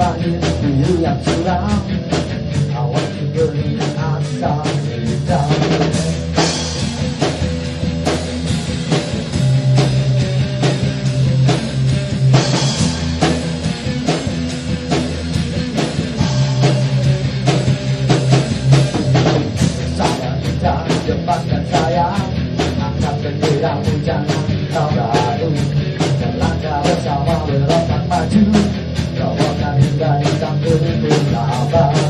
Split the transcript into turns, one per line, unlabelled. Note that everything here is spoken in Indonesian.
langit biru yang suram, awan diberi asal hitam. Saya minta depankan saya, angkat benderamu jangan kau ragu, melangkah bersama melompat maju, robohkan hingga hitam putih laba.